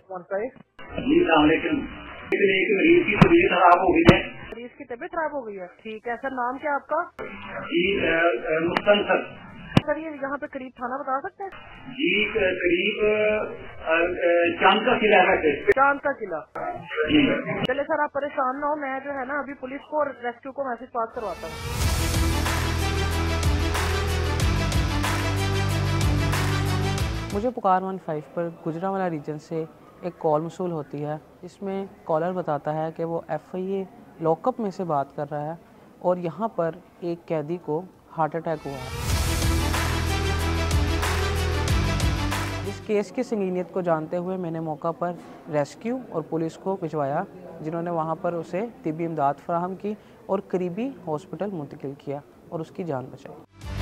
15। जी सलामकुम। एक मरीज की तबीयत खराब हो गई है। मरीज की तबीयत खराब हो गई है, ठीक है सर। नाम क्या आपका? जी मुस्तन सर। सर ये यहाँ पे करीब थाना बता सकते हैं? जी करीब चांद का किला है। चांद का किला। जी चले सर, आप परेशान ना हो, मैं जो है ना अभी पुलिस को और रेस्क्यू को मैसेज पास करवाता हूँ। मुझे पुकार 15 पर गुजरांवाला रीजन से एक कॉल मसूल होती है, जिसमें कॉलर बताता है कि वो FIA लॉकअप में से बात कर रहा है और यहाँ पर एक कैदी को हार्ट अटैक हुआ है। इस केस की संगीनियत को जानते हुए मैंने मौका पर रेस्क्यू और पुलिस को भिजवाया, जिन्होंने वहाँ पर उसे तिब्बी इमदाद फराहम की और करीबी हॉस्पिटल मुंतकिल किया और उसकी जान बचाई।